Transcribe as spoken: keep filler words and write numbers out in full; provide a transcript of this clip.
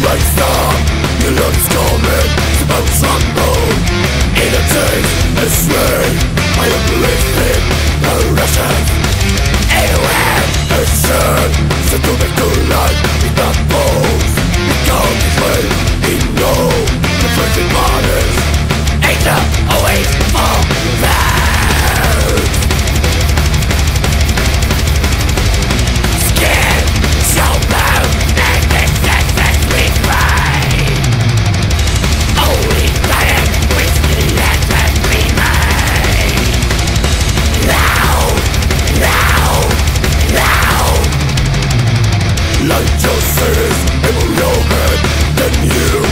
like star, your love is coming, it's about to tremble. In a taste and sway, I am lifting the Russians. Anywhere, a turn, so to make the life in the bones. We can't be free, we know the virgin mothers ain't the always for that. Skin, show bone, and this is as we cry. Only dying with the end that we made. Now, now, now. Like justice, it will open the new